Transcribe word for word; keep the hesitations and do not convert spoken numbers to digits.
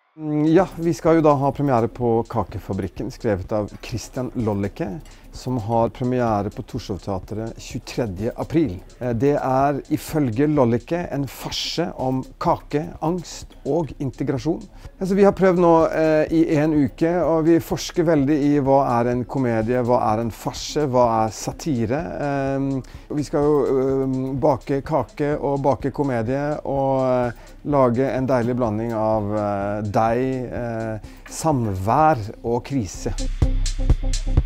Ja, vi skal jo da ha premiere på Kakefabrikken, skrevet av Christian Lollike, som har premiere på Torshov-teatret tjuetredje april. Det er ifølge Lollike en farse om kake, angst og integrasjon. Altså, vi har prøvd nå eh, i en uke, og vi forsker veldig i hva er en komedie, hva er en farse, hva er satire. Eh, vi skal jo eh, bake kake og bake komedie, og eh, lage en deilig blanding av eh, deig, eh, samvær og krise.